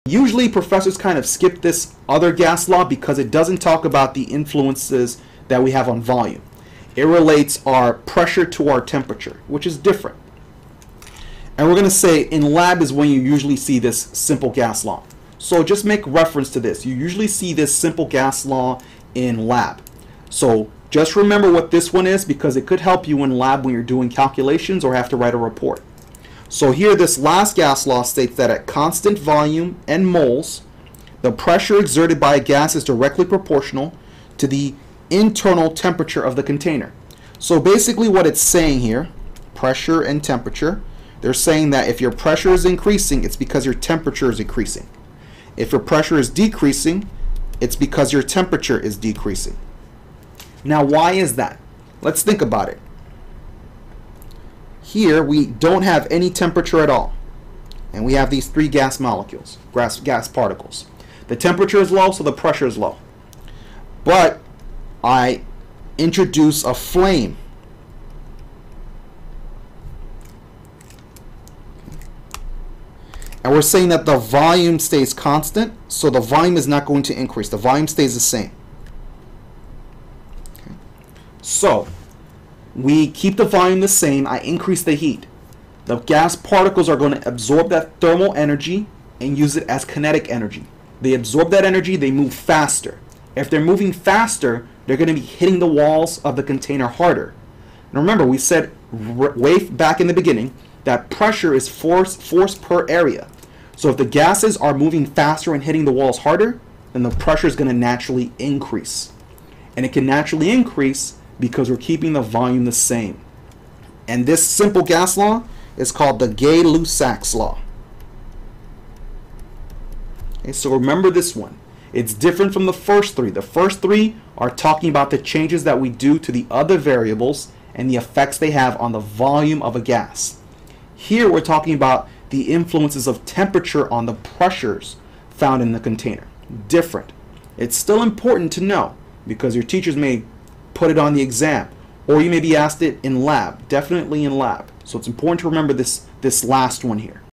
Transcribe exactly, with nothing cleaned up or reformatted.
Usually professors kind of skip this other gas law because it doesn't talk about the influences that we have on volume. It relates our pressure to our temperature, which is different. And we're going to say in lab is when you usually see this simple gas law. So just make reference to this. You usually see this simple gas law in lab. So just remember what this one is, because it could help you in lab when you're doing calculations or have to write a report. So here, this last gas law states that at constant volume and moles, the pressure exerted by a gas is directly proportional to the internal temperature of the container. So basically what it's saying here, pressure and temperature, they're saying that if your pressure is increasing, it's because your temperature is increasing. If your pressure is decreasing, it's because your temperature is decreasing. Now, why is that? Let's think about it. Here we don't have any temperature at all, and we have these three gas molecules, gas, gas particles. The temperature is low, so the pressure is low. But I introduce a flame. And we're saying that the volume stays constant, so the volume is not going to increase. The volume stays the same. Okay. So we keep the volume the same. I increase the heat. The gas particles are going to absorb that thermal energy and use it as kinetic energy. They absorb that energy, they move faster. If they're moving faster, they're going to be hitting the walls of the container harder. And remember, we said way back in the beginning that pressure is force, force per area. So if the gases are moving faster and hitting the walls harder, then the pressure is going to naturally increase. And it can naturally increase because we're keeping the volume the same. And this simple gas law is called the Gay-Lussac's law. Okay, so remember this one. It's different from the first three. The first three are talking about the changes that we do to the other variables and the effects they have on the volume of a gas. Here we're talking about the influences of temperature on the pressures found in the container. Different. It's still important to know because your teachers may put it on the exam, or you may be asked it in lab, definitely in lab. So it's important to remember this, this last one here.